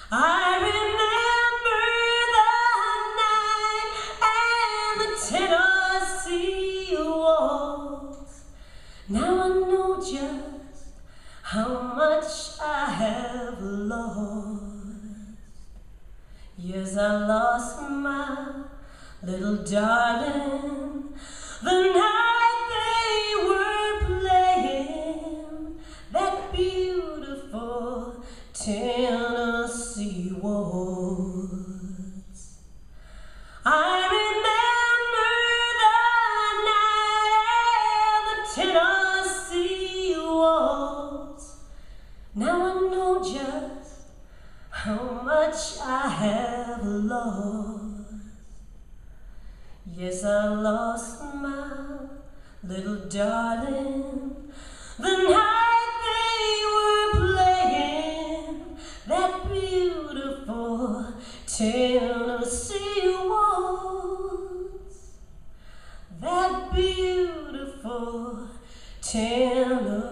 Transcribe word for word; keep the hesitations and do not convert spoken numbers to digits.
I remember the night and the Tennessee Waltz. Now I know just how much I have lost. Yes, I lost my little darling the night they were playing that beautiful Tennessee Waltz. I remember the night and the Tennessee Waltz. Now I know just how much I have lost. Yes, I lost my little darling the night they were playing that beautiful Tennessee Waltz. That beautiful Tennessee